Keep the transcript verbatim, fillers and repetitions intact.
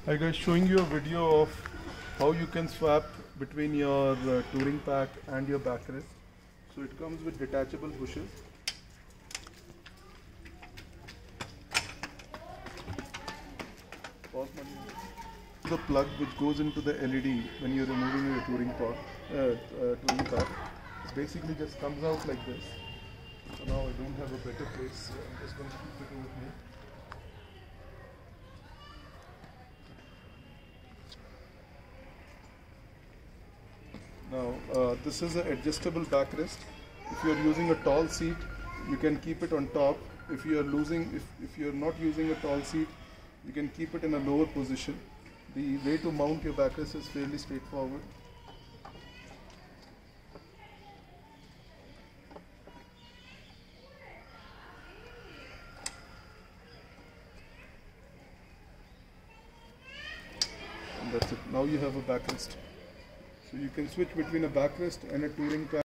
Hi guys, showing you a video of how you can swap between your uh, touring pack and your backrest. So it comes with detachable bushes. The plug which goes into the L E D when you're removing your touring pack, uh, uh, touring pack. It basically just comes out like this. So now I don't have a better place, so I'm just going to keep it over here. Now, uh, this is an adjustable backrest. If you are using a tall seat, you can keep it on top. If you are losing, if, if you are not using a tall seat, you can keep it in a lower position. The way to mount your backrest is fairly straightforward. And that's it. Now you have a backrest. So you can switch between a backrest and a touring pack.